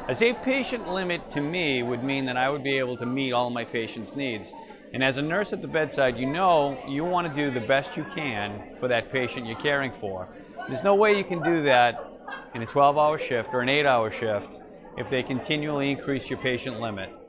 A safe patient limit to me would mean that I would be able to meet all of my patients' needs. And as a nurse at the bedside, you know you want to do the best you can for that patient you're caring for. There's no way you can do that in a 12-hour shift or an 8-hour shift if they continually increase your patient limit.